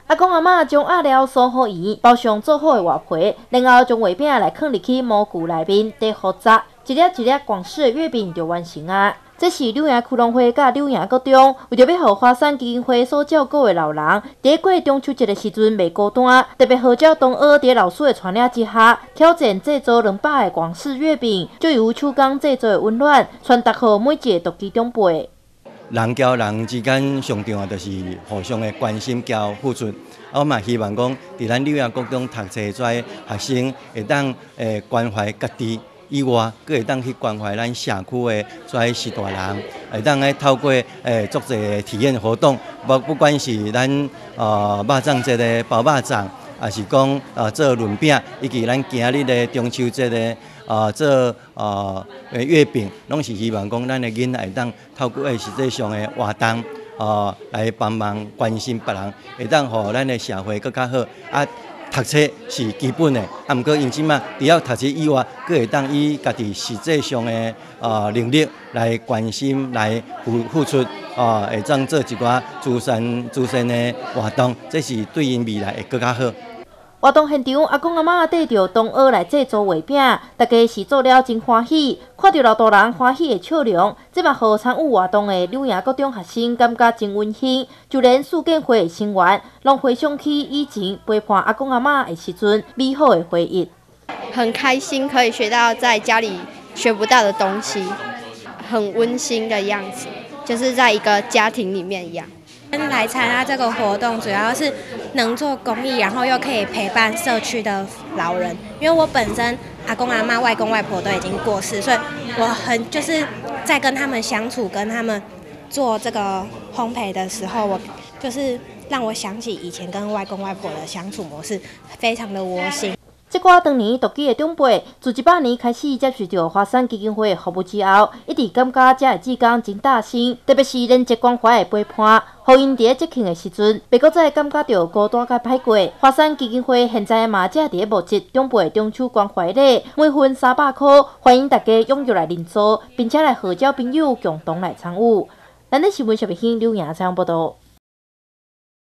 阿公阿嬷将鸭料锁好圆，包上做好的外皮，然后将月饼来放入去模具内面，得复杂，一粒一粒广式的月饼就完成啊！这是柳营区农会甲柳营国中为着要互华山基金会所照顾的老人，在过中秋节的时阵袂孤单，特别号召同学在老师的传领之下，挑战制作200个广式月饼，就由手工制作的温暖，传达给每一个独居长辈。 人交人之间上重要就是互相的关心交付出。我嘛希望讲，伫咱柳营国中读册跩学生会当关怀家己以外，佫会当去关怀咱社区的跩士大人，会当透过足侪体验活动，不管是咱肉粽节的包肉粽，也是讲做润饼，以及咱今日的中秋节的做月饼，拢是希望讲咱的囡仔会当透过实际上的活动，来帮忙关心别人，会当互咱的社会更较好。读册是基本的，毋过因即嘛，除了读册以外，佫会当以家己实际上的能力来关心、来付出，会当做一寡慈善的活动，这是对因未来会更较好。 活动现场，阿公阿嬷带着同学来制作月饼，大家是做了真欢喜，看到老大人欢喜的笑容，这嘛互参与活动的柳营国中学生感觉真温馨。就连树建会的成员，拢回想起以前陪伴阿公阿嬷的时阵美好的回忆。 很开心可以学到在家里学不到的东西，很温馨的样子，就是在一个家庭里面一样。 来参加这个活动，主要是能做公益，然后又可以陪伴社区的老人。因为我本身阿公阿嬷、外公外婆都已经过世，所以我就是在跟他们相处，跟他们做这个烘焙的时候，我就是让我想起以前跟外公外婆的相处模式，非常的窝心。 这寡当年独居的长辈，自100年开始接受到华山基金会的服务之后，一直感觉这个志工真大心，特别是连接关怀的陪伴，互因伫节庆的时阵，袂搁再感觉到孤单甲歹过。华山基金会现在嘛正伫募集长辈中秋关怀礼，每份300块，欢迎大家踊跃来认租，并且来号召朋友共同来参与。咱的新闻小编柳营采访报道。